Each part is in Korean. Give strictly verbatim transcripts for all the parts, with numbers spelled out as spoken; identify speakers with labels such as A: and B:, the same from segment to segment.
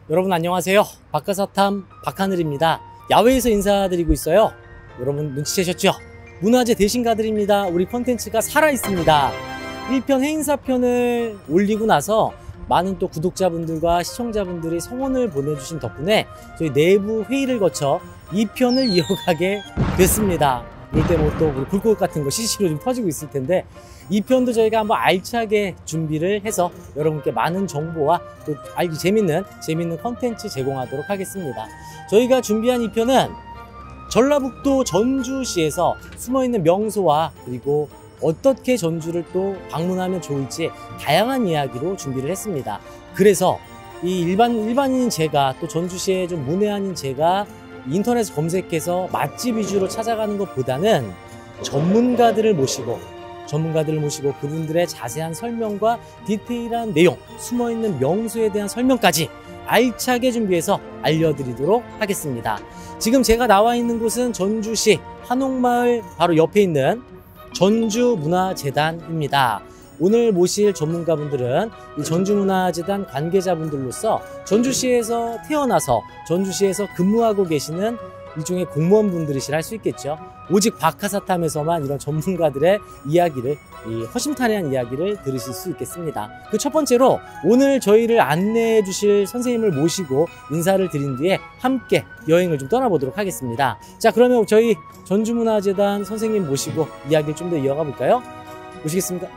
A: 여러분 안녕하세요. 박하사탐 박하늘입니다. 야외에서 인사드리고 있어요. 여러분 눈치채셨죠? 문화재 대신가들입니다. 우리 콘텐츠가 살아있습니다. 일 편 해인사편을 올리고 나서 많은 또 구독자분들과 시청자분들이 성원을 보내주신 덕분에 저희 내부 회의를 거쳐 이 편을 이어가게 됐습니다. 이때 뭐 또 불꽃 같은 거 씨씨로 좀 터지고 있을 텐데 이 편도 저희가 한번 알차게 준비를 해서 여러분께 많은 정보와 또 알기 재밌는 재밌는 컨텐츠 제공하도록 하겠습니다. 저희가 준비한 이 편은 전라북도 전주시에서 숨어있는 명소와 그리고 어떻게 전주를 또 방문하면 좋을지 다양한 이야기로 준비를 했습니다. 그래서 이 일반, 일반인인 제가 또 전주시에 좀 문외한인 제가 인터넷 검색해서 맛집 위주로 찾아가는 것보다는 전문가들을 모시고 전문가들을 모시고 그분들의 자세한 설명과 디테일한 내용, 숨어있는 명소에 대한 설명까지 알차게 준비해서 알려드리도록 하겠습니다. 지금 제가 나와 있는 곳은 전주시 한옥마을 바로 옆에 있는 전주문화재단입니다. 오늘 모실 전문가분들은 이 전주문화재단 관계자분들로서 전주시에서 태어나서 전주시에서 근무하고 계시는 일종의 공무원분들이시라 할 수 있겠죠. 오직 박하사탐에서만 이런 전문가들의 이야기를, 이 허심탄회한 이야기를 들으실 수 있겠습니다. 그 첫 번째로 오늘 저희를 안내해 주실 선생님을 모시고 인사를 드린 뒤에 함께 여행을 좀 떠나보도록 하겠습니다. 자, 그러면 저희 전주문화재단 선생님 모시고 이야기를 좀 더 이어가 볼까요? 모시겠습니다.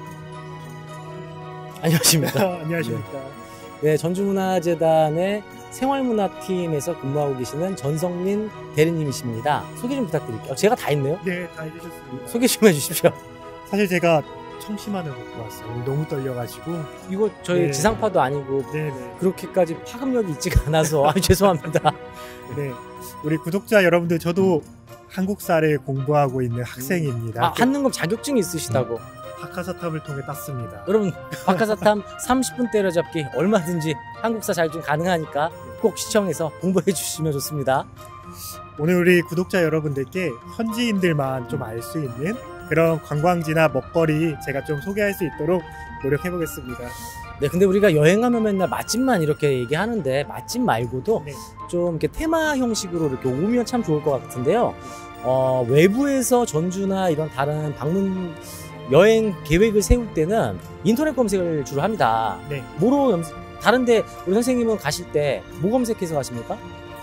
A: 안녕하십니까.
B: 안녕하십니까.
A: 네, 전주문화재단의 생활문화팀에서 근무하고 계시는 전성민 대리님이십니다. 소개 좀 부탁드릴게요. 제가 다 했네요.
B: 네, 다 해주셨습니다.
A: 소개 좀 해주십시오.
B: 사실 제가 청심환을 먹고 왔어요. 너무 떨려가지고.
A: 이거 저희
B: 네.
A: 지상파도 아니고
B: 네네.
A: 그렇게까지 파급력이 있지가 않아서 아, 죄송합니다.
B: 네, 우리 구독자 여러분들, 저도 한국사를 공부하고 있는 학생입니다.
A: 아, 한능검 자격증이 있으시다고.
B: 박하사탐을 통해 땄습니다.
A: 여러분, 박하사탐 삼십 분 때려잡기 얼마든지 한국사 자격증 가능하니까 꼭 시청해서 공부해 주시면 좋습니다.
B: 오늘 우리 구독자 여러분들께 현지인들만 좀 알 수 있는 그런 관광지나 먹거리 제가 좀 소개할 수 있도록 노력해 보겠습니다.
A: 네, 근데 우리가 여행하면 맨날 맛집만 이렇게 얘기하는데 맛집 말고도
B: 네.
A: 좀 이렇게 테마 형식으로 이렇게 오면 참 좋을 것 같은데요. 어, 외부에서 전주나 이런 다른 방문 여행 계획을 세울 때는 인터넷 검색을 주로 합니다.
B: 네.
A: 뭐로 염... 다른데 우리 선생님은 가실 때 뭐 검색해서 가십니까?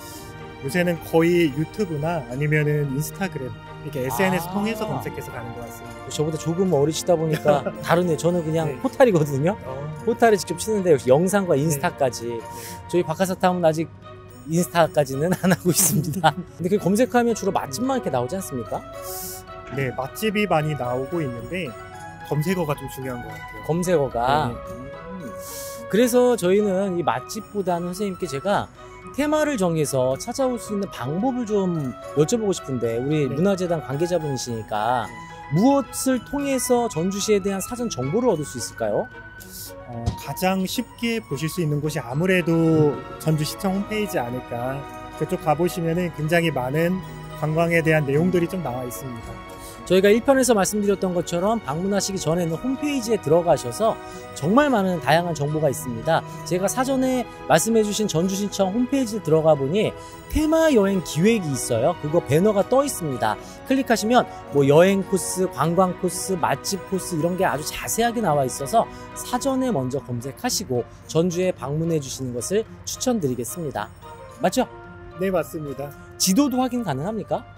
B: 요새는 거의 유튜브나 아니면은 인스타그램 이렇게 에스엔에스
A: 아.
B: 통해서 검색해서 가는 것 같습니다.
A: 저보다 조금 어리시다 보니까 다르네. 저는 그냥
B: 네.
A: 포탈이거든요.
B: 어.
A: 포탈을 직접 치는데 역시 영상과 인스타까지.
B: 네.
A: 저희 박하사탐은 아직 인스타까지는 안 하고 있습니다. 근데 그 검색하면 주로 맛집만 이렇게 나오지 않습니까?
B: 네, 맛집이 많이 나오고 있는데 검색어가 좀 중요한 것 같아요.
A: 검색어가.
B: 네.
A: 음. 그래서 저희는 이 맛집보다는 선생님께 제가 테마를 정해서 찾아올 수 있는 방법을 좀 여쭤보고 싶은데 우리
B: 네.
A: 문화재단 관계자분이시니까 무엇을 통해서 전주시에 대한 사전 정보를 얻을 수 있을까요?
B: 어, 가장 쉽게 보실 수 있는 곳이 아무래도 전주시청 홈페이지 아닐까. 그쪽 가보시면은 굉장히 많은 관광에 대한 내용들이 좀 나와 있습니다.
A: 저희가 일 편에서 말씀드렸던 것처럼 방문하시기 전에는 홈페이지에 들어가셔서 정말 많은 다양한 정보가 있습니다. 제가 사전에 말씀해주신 전주시청 홈페이지에 들어가 보니 테마 여행 기획이 있어요. 그거 배너가 떠 있습니다. 클릭하시면 뭐 여행 코스, 관광 코스, 맛집 코스 이런 게 아주 자세하게 나와 있어서 사전에 먼저 검색하시고 전주에 방문해 주시는 것을 추천드리겠습니다. 맞죠?
B: 네, 맞습니다.
A: 지도도 확인 가능합니까?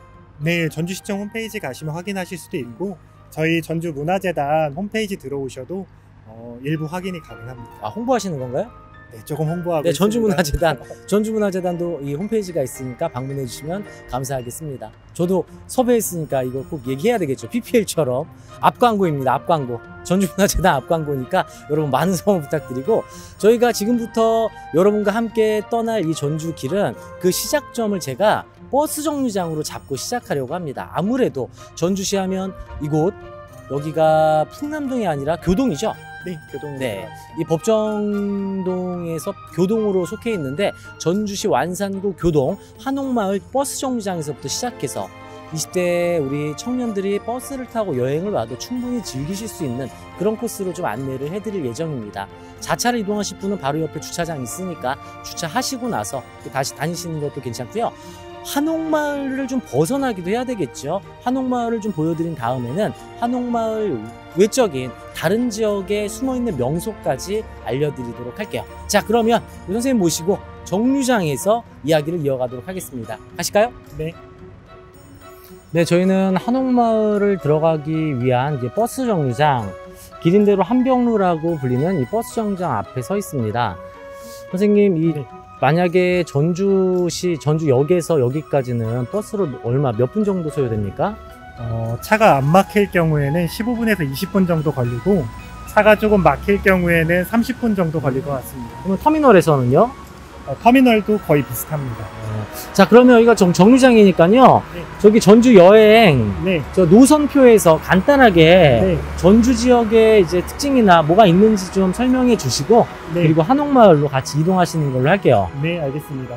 B: 네, 전주시청 홈페이지 가시면 확인하실 수도 있고 저희 전주문화재단 홈페이지 들어오셔도 어, 일부 확인이 가능합니다.
A: 아, 홍보하시는 건가요?
B: 네, 조금 홍보하고
A: 네,
B: 있습니다.
A: 전주문화재단 전주문화재단도 이 홈페이지가 있으니까 방문해 주시면 감사하겠습니다. 저도 섭외했으니까 이거 꼭 얘기해야 되겠죠. 피피엘처럼 앞광고입니다. 앞광고. 전주문화재단 앞광고니까 여러분 많은 성원 부탁드리고 저희가 지금부터 여러분과 함께 떠날 이 전주길은 그 시작점을 제가 버스 정류장으로 잡고 시작하려고 합니다. 아무래도 전주시 하면 이곳 여기가 풍남동이 아니라 교동이죠.
B: 네, 교동.
A: 네, 이 법정동에서 교동으로 속해 있는데 전주시 완산구 교동 한옥마을 버스 정류장에서부터 시작해서 이십 대 우리 청년들이 버스를 타고 여행을 와도 충분히 즐기실 수 있는 그런 코스로 좀 안내를 해드릴 예정입니다. 자차로 이동하실 분은 바로 옆에 주차장이 있으니까 주차하시고 나서 또 다시 다니시는 것도 괜찮고요. 한옥마을을 좀 벗어나기도 해야 되겠죠. 한옥마을을 좀 보여드린 다음에는 한옥마을 외적인 다른 지역에 숨어있는 명소까지 알려드리도록 할게요. 자, 그러면 선생님 모시고 정류장에서 이야기를 이어가도록 하겠습니다. 가실까요?
B: 네.
A: 네, 저희는 한옥마을을 들어가기 위한 이제 버스 정류장, 기린대로 한병로라고 불리는 이 버스 정류장 앞에 서 있습니다. 선생님, 이
B: 네.
A: 만약에 전주시 전주역에서 여기까지는 버스로 얼마 몇 분 정도 소요됩니까?
B: 어, 차가 안 막힐 경우에는 십오 분에서 이십 분 정도 걸리고 차가 조금 막힐 경우에는 삼십 분 정도 걸릴 것 같습니다.
A: 그러면 터미널에서는요?
B: 어, 터미널도 거의 비슷합니다.
A: 어, 자, 그러면 여기가 정, 정류장이니까요.
B: 네.
A: 저기 전주 여행
B: 네.
A: 저 노선표에서 간단하게
B: 네.
A: 전주 지역의 이제 특징이나 뭐가 있는지 좀 설명해 주시고
B: 네.
A: 그리고 한옥마을로 같이 이동하시는 걸로 할게요.
B: 네, 알겠습니다.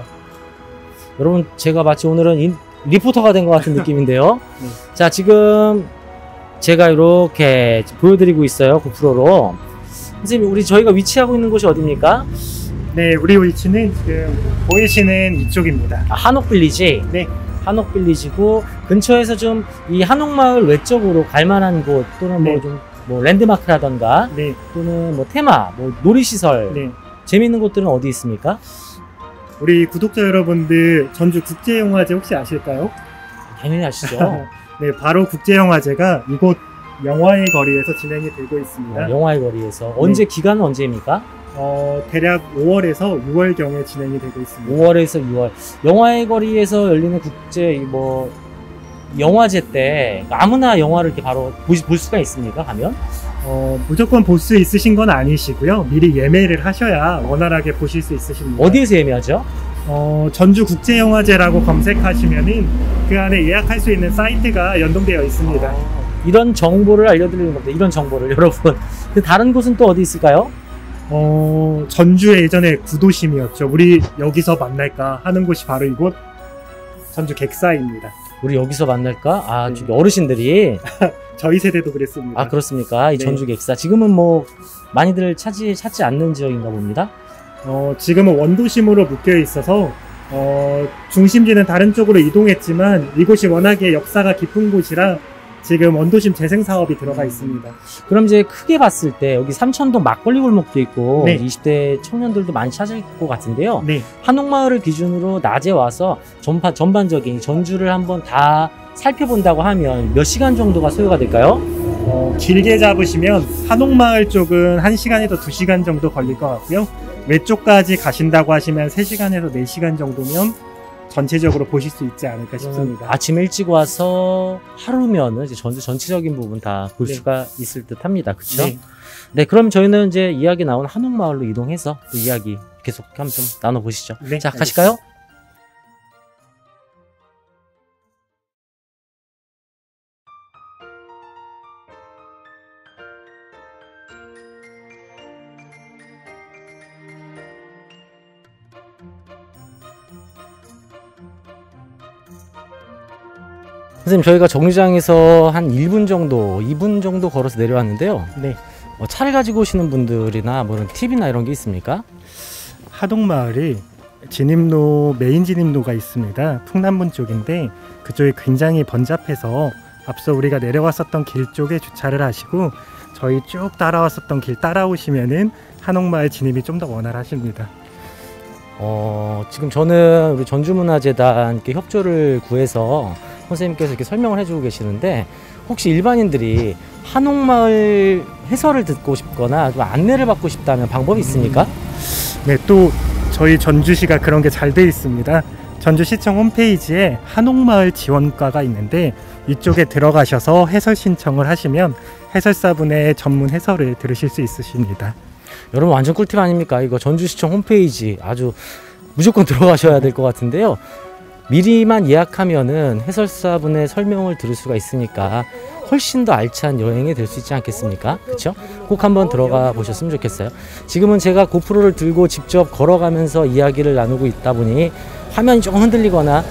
A: 여러분, 제가 마치 오늘은 인, 리포터가 된 것 같은 느낌인데요.
B: 네.
A: 자, 지금 제가 이렇게 보여드리고 있어요. 고프로로. 선생님, 우리 저희가 위치하고 있는 곳이 어디입니까?
B: 네, 우리 위치는 지금 보이시는 이쪽입니다.
A: 아, 한옥빌리지.
B: 네.
A: 한옥빌리지고 근처에서 좀 이 한옥마을 외적으로 갈 만한 곳 또는
B: 네.
A: 뭐 좀 뭐 랜드마크라던가
B: 네.
A: 또는 뭐 테마, 뭐 놀이시설
B: 네.
A: 재미있는 곳들은 어디 있습니까?
B: 우리 구독자 여러분들 전주 국제영화제 혹시 아실까요?
A: 당연히 아시죠.
B: 네, 바로 국제영화제가 이곳 영화의 거리에서 진행이 되고 있습니다.
A: 어, 영화의 거리에서 언제 기간은 언제입니까?
B: 어, 대략 오월에서 유월경에 진행이 되고 있습니다.
A: 오월에서 유월. 영화의 거리에서 열리는 국제 뭐 영화제 때 아무나 영화를 이렇게 바로 보, 볼 수가 있습니까? 가면?
B: 어, 무조건 볼 수 있으신 건 아니시고요. 미리 예매를 하셔야 원활하게 보실 수 있으십니다.
A: 어디에서 예매하죠?
B: 어, 전주국제영화제라고 검색하시면은 그 안에 예약할 수 있는 사이트가 연동되어 있습니다.
A: 아, 이런 정보를 알려드리는 겁니다. 이런 정보를 여러분. 그 다른 곳은 또 어디 있을까요?
B: 어, 전주의 예전에 구도심이었죠. 우리 여기서 만날까 하는 곳이 바로 이곳 전주 객사입니다.
A: 우리 여기서 만날까? 아,
B: 네.
A: 저기 어르신들이.
B: 저희 세대도 그랬습니다.
A: 아, 그렇습니까? 이
B: 네.
A: 전주 객사. 지금은 뭐 많이들 찾지, 찾지 않는 지역인가 봅니다.
B: 어, 지금은 원도심으로 묶여 있어서 어, 중심지는 다른 쪽으로 이동했지만 이곳이 워낙에 역사가 깊은 곳이라 지금 원도심 재생 사업이 들어가 있습니다.
A: 그럼 이제 크게 봤을 때 여기 삼천동 막걸리 골목도 있고
B: 네.
A: 이십 대 청년들도 많이 찾을 것 같은데요.
B: 네.
A: 한옥마을을 기준으로 낮에 와서 전파, 전반적인 전주를 한번 다 살펴본다고 하면 몇 시간 정도가 소요가 될까요?
B: 어, 길게 잡으시면 한옥마을 쪽은 한 시간에서 두 시간 정도 걸릴 것 같고요. 외쪽까지 가신다고 하시면 세 시간에서 네 시간 정도면 전체적으로 보실 수 있지 않을까 싶습니다.
A: 아침 일찍 와서 하루면은 이제 전주 전체적인 부분 다 볼
B: 네.
A: 수가 있을 듯 합니다. 그렇죠?
B: 네.
A: 네, 그럼 저희는 이제 이야기 나온 한옥마을로 이동해서 또 이야기 계속 한번 좀 나눠보시죠.
B: 네,
A: 자, 가실까요? 선생님, 저희가 정류장에서 한 일 분 정도, 이 분 정도 걸어서 내려왔는데요.
B: 네.
A: 어, 차를 가지고 오시는 분들이나 뭐 이런 팁이나 이런 게 있습니까?
B: 하동마을이 진입로, 메인 진입로가 있습니다. 풍남문 쪽인데 그쪽이 굉장히 번잡해서 앞서 우리가 내려왔었던 길 쪽에 주차를 하시고 저희 쭉 따라왔었던 길 따라오시면은 한옥마을 진입이 좀 더 원활하십니다.
A: 어, 지금 저는 우리 전주문화재단께 협조를 구해서 선생님께서 이렇게 설명을 해주고 계시는데 혹시 일반인들이 한옥마을 해설을 듣고 싶거나 좀 안내를 받고 싶다면 방법이 있습니까?
B: 네, 또 저희 전주시가 그런 게 잘 돼 있습니다. 전주시청 홈페이지에 한옥마을 지원과가 있는데 이쪽에 들어가셔서 해설 신청을 하시면 해설사분의 전문 해설을 들으실 수 있으십니다.
A: 여러분, 완전 꿀팁 아닙니까? 이거 전주시청 홈페이지 아주 무조건 들어가셔야 될 것 같은데요. 미리만 예약하면은 해설사분의 설명을 들을 수가 있으니까 훨씬 더 알찬 여행이 될 수 있지 않겠습니까? 그렇죠? 꼭 한번 들어가 보셨으면 좋겠어요. 지금은 제가 고프로를 들고 직접 걸어가면서 이야기를 나누고 있다 보니 화면이 조금 흔들리거나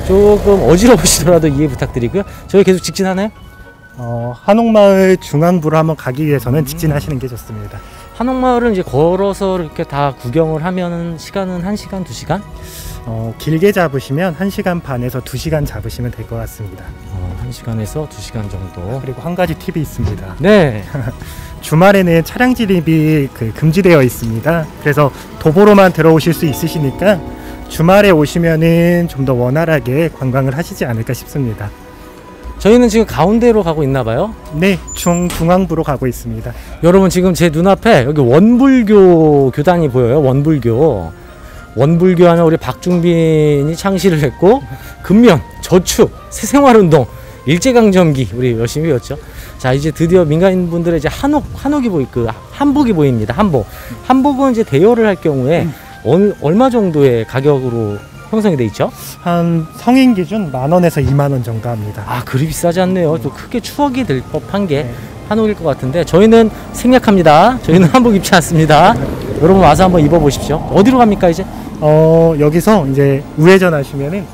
A: 조금 어지러우시더라도 이해 부탁드리고요. 저희 계속 직진하나요?
B: 어, 한옥마을 중앙부로 한번 가기 위해서는 직진하시는 게 좋습니다.
A: 한옥마을은 이제 걸어서 이렇게 다 구경을 하면 시간은 한 시간, 두 시간?
B: 어, 길게 잡으시면 한 시간 반에서 두 시간 잡으시면 될 것 같습니다.
A: 어, 한 시간에서 두 시간 정도.
B: 그리고 한 가지 팁이 있습니다.
A: 네.
B: 주말에는 차량 진입이 그 금지되어 있습니다. 그래서 도보로만 들어오실 수 있으시니까 주말에 오시면은 좀 더 원활하게 관광을 하시지 않을까 싶습니다.
A: 저희는 지금 가운데로 가고 있나 봐요.
B: 네, 중, 중앙부로 가고 있습니다.
A: 여러분 지금 제 눈앞에 여기 원불교 교단이 보여요. 원불교. 원불교 하면 우리 박중빈이 창시를 했고 근면, 저축, 새생활운동, 일제강점기 우리 열심히 배웠죠. 자 이제 드디어 민간인분들의 이제 한옥, 한옥이 보이, 그 한복이 보입니다. 한복. 한복은 이제 대여를 할 경우에 음. 얼마 정도의 가격으로 형성이 돼 있죠?
B: 한 성인 기준 만 원에서 이만 원 정도 합니다.
A: 아, 그리 비싸지 않네요. 또 크게 추억이 될 법한 게 네. 한옥일 것 같은데 저희는 생략합니다. 저희는 한복 입지 않습니다. 여러분 와서 한번 입어보십시오. 어디로 갑니까 이제?
B: 어 여기서 이제 우회전 하시면은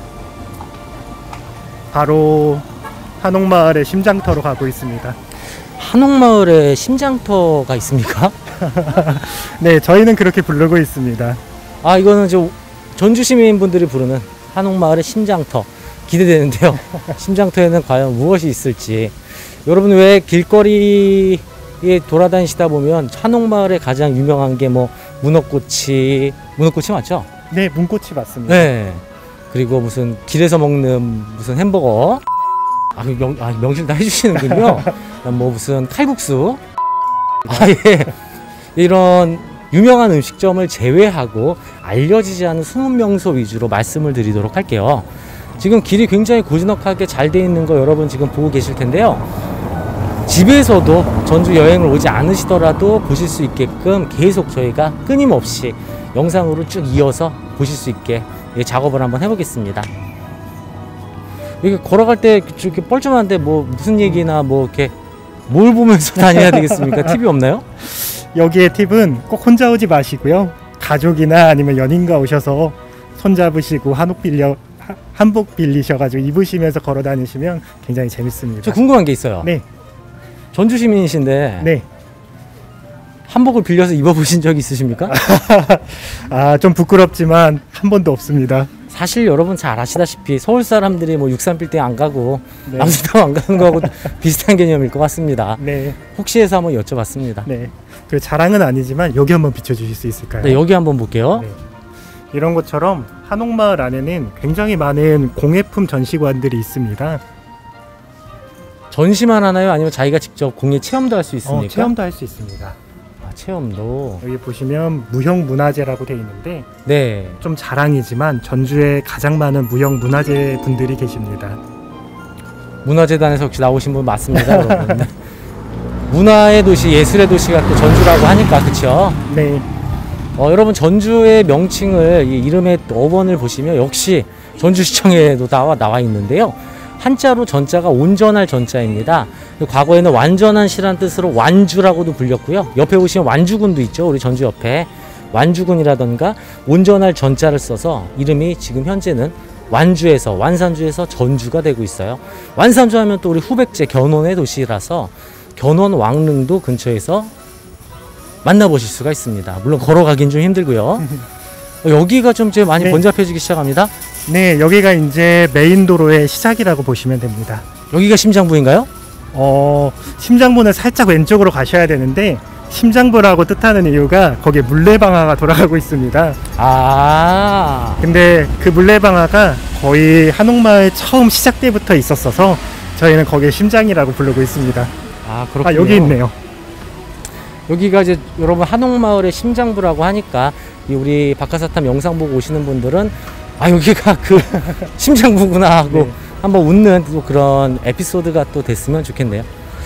B: 바로 한옥마을의 심장터로 가고 있습니다.
A: 한옥마을에 심장터가 있습니까?
B: 네, 저희는 그렇게 부르고 있습니다.
A: 아, 이거는 저 전주 시민분들이 부르는 한옥마을의 심장터 기대되는데요. 심장터에는 과연 무엇이 있을지. 여러분 왜 길거리에 돌아다니시다 보면 한옥마을에 가장 유명한 게 뭐 문어꼬치, 문어꼬치 맞죠?
B: 네, 문꼬치 맞습니다.
A: 네. 그리고 무슨 길에서 먹는 무슨 햄버거. 아, 명, 아, 명실 다 해주시는군요. 뭐 무슨 칼국수. 아, 예. 이런 유명한 음식점을 제외하고 알려지지 않은 숨은 명소 위주로 말씀을 드리도록 할게요. 지금 길이 굉장히 고즈넉하게 잘 돼 있는 거 여러분 지금 보고 계실 텐데요. 집에서도 전주 여행을 오지 않으시더라도 보실 수 있게끔 계속 저희가 끊임없이 영상으로 쭉 이어서 보실 수 있게 작업을 한번 해보겠습니다. 이렇게 걸어갈 때 이렇게 뻘쭘한데 뭐 무슨 얘기나 뭐 이렇게 뭘 보면서 다녀야 되겠습니까? 팁이 없나요?
B: 여기에 팁은 꼭 혼자 오지 마시고요. 가족이나 아니면 연인과 오셔서 손잡으시고 한옥 빌려 한복 빌리셔가지고 입으시면서 걸어 다니시면 굉장히 재밌습니다.
A: 저 궁금한 게 있어요.
B: 네.
A: 전주 시민이신데
B: 네.
A: 한복을 빌려서 입어보신 적이 있으십니까?
B: 아, 좀 부끄럽지만 한 번도 없습니다.
A: 사실 여러분 잘 아시다시피 서울 사람들이 뭐 육삼 빌딩 안 가고
B: 네.
A: 남수당 안 가는 거하고 비슷한 개념일 것 같습니다.
B: 네.
A: 혹시 해서 한번 여쭤봤습니다.
B: 네. 그 자랑은 아니지만 여기 한번 비춰주실 수 있을까요?
A: 네, 여기 한번 볼게요.
B: 네. 이런 것처럼 한옥마을 안에는 굉장히 많은 공예품 전시관들이 있습니다.
A: 전시만 하나요? 아니면 자기가 직접 공예 체험도 할 수 있습니까?
B: 어, 체험도 할 수 있습니다.
A: 아, 체험도.
B: 여기 보시면 무형문화재라고 되어 있는데
A: 네.
B: 좀 자랑이지만 전주에 가장 많은 무형문화재 분들이 계십니다.
A: 문화재단에서 혹시 나오신 분 맞습니다, 여러분. 문화의 도시, 예술의 도시가 또 전주라고 하니까 그렇죠?
B: 네.
A: 어, 여러분 전주의 명칭을 이 이름의 어원을 보시면 역시 전주시청에도 나와 나와 있는데요. 한자로 전자가 온전할 전자입니다. 과거에는 완전한 시란 뜻으로 완주라고도 불렸고요. 옆에 보시면 완주군도 있죠. 우리 전주 옆에 완주군이라던가 온전할 전자를 써서 이름이 지금 현재는 완주에서 완산주에서 전주가 되고 있어요. 완산주 하면 또 우리 후백제 견원의 도시라서 견원 왕릉도 근처에서 만나보실 수가 있습니다. 물론 걸어가긴 좀 힘들고요. 여기가 좀 이제 많이
B: 네.
A: 번잡해지기 시작합니다.
B: 네, 여기가 이제 메인 도로의 시작이라고 보시면 됩니다.
A: 여기가 심장부인가요?
B: 어, 심장부는 살짝 왼쪽으로 가셔야 되는데 심장부라고 뜻하는 이유가 거기에 물레방아가 돌아가고 있습니다.
A: 아,
B: 근데 그 물레방아가 거의 한옥마을 처음 시작 때부터 있었어서 저희는 거기에 심장이라고 부르고 있습니다.
A: 아 그렇군요.
B: 아, 여기 있네요.
A: 여기가 이제 여러분 한옥마을의 심장부라고 하니까 이 우리 박하사탐 영상 보고 오시는 분들은 아 여기가 그 심장부구나 하고
B: 네.
A: 한번 웃는 또 그런 에피소드가 또 됐으면 좋겠네요.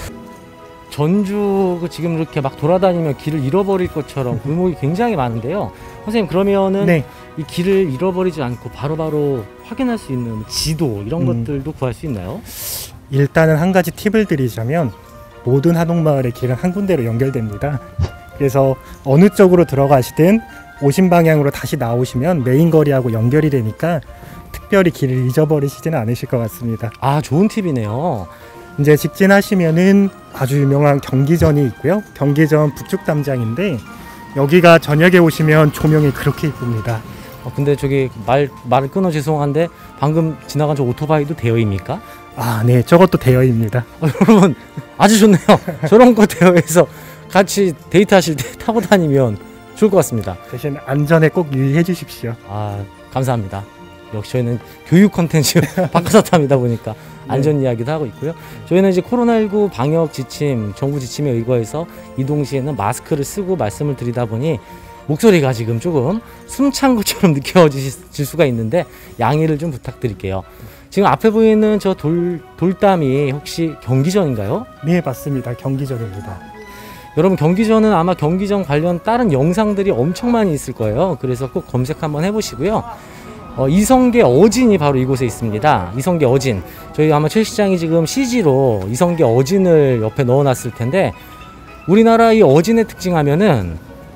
A: 전주 그 지금 이렇게 막 돌아다니면 길을 잃어버릴 것처럼 골목이 굉장히 많은데요. 선생님 그러면은
B: 네.
A: 이 길을 잃어버리지 않고 바로바로 확인할 수 있는 지도 이런
B: 음.
A: 것들도 구할 수 있나요?
B: 일단은 한 가지 팁을 드리자면 모든 한옥마을의 길은 한 군데로 연결됩니다. 그래서 어느 쪽으로 들어가시든 오신 방향으로 다시 나오시면 메인 거리하고 연결이 되니까 특별히 길을 잊어버리시지는 않으실 것 같습니다.
A: 아, 좋은 팁이네요.
B: 이제 직진하시면은 아주 유명한 경기전이 있고요. 경기전 북쪽 담장인데 여기가 저녁에 오시면 조명이 그렇게 이쁩니다.
A: 어, 근데 저기 말, 말을 끊어 죄송한데 방금 지나간 저 오토바이도 대여입니까?
B: 아, 네, 저것도 대여입니다.
A: 어, 여러분 아주 좋네요. 저런 거 대여해서 같이 데이트하실 때 타고 다니면 좋을 것 같습니다.
B: 대신 안전에 꼭 유의해 주십시오.
A: 아, 감사합니다. 역시 저희는 교육 콘텐츠 바카사탐이다 보니까 안전
B: 네.
A: 이야기도 하고 있고요. 저희는 이제 코로나십구 방역 지침, 정부 지침에 의거해서 이동 시에는 마스크를 쓰고 말씀을 드리다 보니 목소리가 지금 조금 숨찬 것처럼 느껴질 수가 있는데 양해를 좀 부탁드릴게요. 지금 앞에 보이는 저 돌, 돌담이 혹시 경기전인가요?
B: 네, 맞습니다. 경기전입니다.
A: 여러분 경기전은 아마 경기전 관련 다른 영상들이 엄청 많이 있을 거예요. 그래서 꼭 검색 한번 해보시고요. 어, 이성계 어진이 바로 이곳에 있습니다. 이성계 어진. 저희 아마 최 시장이 지금 씨지로 이성계 어진을 옆에 넣어놨을 텐데 우리나라 이 어진의 특징하면은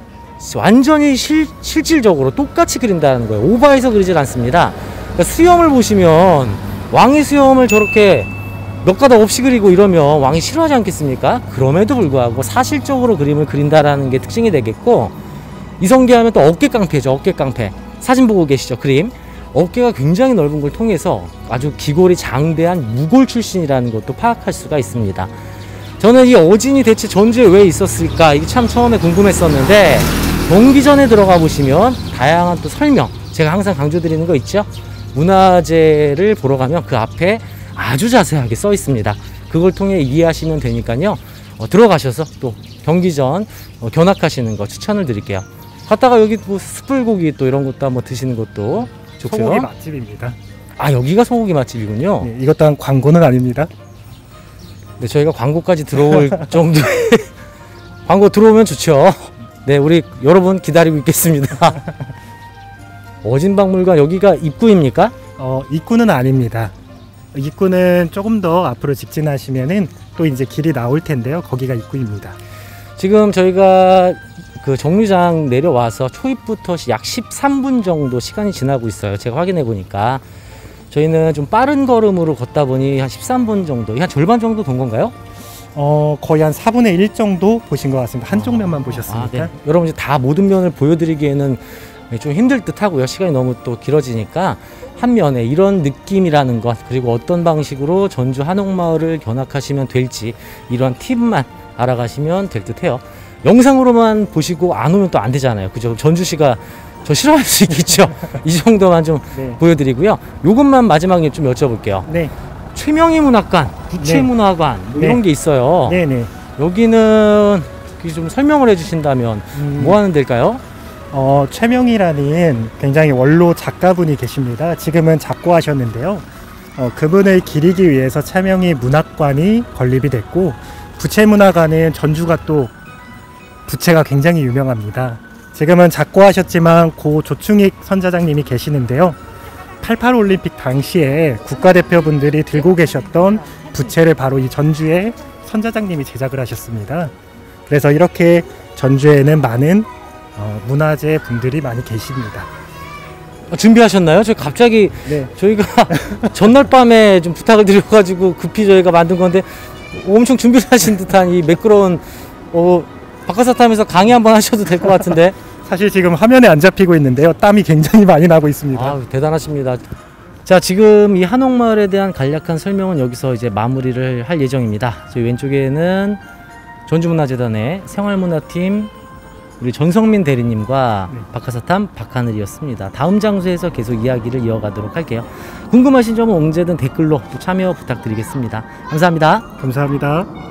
A: 완전히 실, 실질적으로 똑같이 그린다는 거예요. 오버해서 그리질 않습니다. 그러니까 수염을 보시면 왕의 수염을 저렇게 몇 가닥 없이 그리고 이러면 왕이 싫어하지 않겠습니까? 그럼에도 불구하고 사실적으로 그림을 그린다라는 게 특징이 되겠고 이성계 하면 또 어깨 깡패죠. 어깨 깡패. 사진 보고 계시죠? 그림. 어깨가 굉장히 넓은 걸 통해서 아주 기골이 장대한 무골 출신이라는 것도 파악할 수가 있습니다. 저는 이 어진이 대체 전주에 왜 있었을까 이게 참 처음에 궁금했었는데 경기전에 들어가 보시면 다양한 또 설명, 제가 항상 강조드리는 거 있죠? 문화재를 보러 가면 그 앞에 아주 자세하게 써 있습니다. 그걸 통해 이해하시면 되니까요. 어, 들어가셔서 또 경기전 어, 견학하시는 거 추천을 드릴게요. 갔다가 여기 뭐 숯불고기 또 이런 것도 한번 드시는 것도 좋고요.
B: 소고기 맛집입니다.
A: 아, 여기가 소고기 맛집이군요.
B: 네, 이것 또한 광고는 아닙니다.
A: 네, 저희가 광고까지 들어올 정도의 광고 들어오면 좋죠. 네, 우리 여러분 기다리고 있겠습니다. 어진박물관 여기가 입구입니까?
B: 어, 입구는 아닙니다. 입구는 조금 더 앞으로 직진하시면은 또 이제 길이 나올 텐데요. 거기가 입구입니다.
A: 지금 저희가 그 정류장 내려와서 초입부터 약 십삼 분 정도 시간이 지나고 있어요. 제가 확인해 보니까 저희는 좀 빠른 걸음으로 걷다 보니 한 십삼 분 정도, 한 절반 정도 돈 건가요?
B: 어, 거의 한 사분의 일 정도 보신 것 같습니다. 한쪽 면만 보셨으니까.
A: 아, 네. 여러분 이제 다 모든 면을 보여드리기에는 좀 힘들 듯 하고요. 시간이 너무 또 길어지니까 한 면에 이런 느낌이라는 것, 그리고 어떤 방식으로 전주 한옥마을을 견학하시면 될지 이런 팁만 알아가시면 될 듯 해요. 영상으로만 보시고 안 오면 또 안 되잖아요. 그죠? 전주시가 저 싫어할 수 있겠죠. 이 정도만 좀
B: 네.
A: 보여드리고요. 요것만 마지막에 좀 여쭤볼게요.
B: 네.
A: 최명희 문학관, 부채문화관 뭐
B: 네.
A: 이런 게 있어요.
B: 네네.
A: 여기는 좀 설명을 해주신다면
B: 음,
A: 뭐 하는 데일까요?
B: 어, 최명희라는 굉장히 원로 작가분이 계십니다. 지금은 작고하셨는데요. 어, 그분을 기리기 위해서 최명희 문학관이 건립이 됐고 부채문화관은 전주가 또 부채가 굉장히 유명합니다. 지금은 작고하셨지만 고 조충익 선사장님이 계시는데요. 팔십팔 올림픽 당시에 국가대표분들이 들고 계셨던 부채를 바로 이 전주에 선사장님이 제작을 하셨습니다. 그래서 이렇게 전주에는 많은 어, 문화재 분들이 많이 계십니다.
A: 어, 준비하셨나요? 저 갑자기
B: 네.
A: 저희가 전날 밤에 좀 부탁을 드려가지고 급히 저희가 만든 건데 엄청 준비를 하신 듯한 이 매끄러운 어, 바카사탐에서 강의 한번 하셔도 될 것 같은데.
B: 사실 지금 화면에 안 잡히고 있는데요. 땀이 굉장히 많이 나고 있습니다.
A: 아, 대단하십니다. 자, 지금 이 한옥마을에 대한 간략한 설명은 여기서 이제 마무리를 할 예정입니다. 저희 왼쪽에는 전주문화재단의 생활문화팀 우리 전성민 대리님과
B: 네.
A: 바카사탐 박하늘이었습니다. 다음 장소에서 계속 이야기를 이어가도록 할게요. 궁금하신 점은 언제든 댓글로 또 참여 부탁드리겠습니다. 감사합니다.
B: 감사합니다.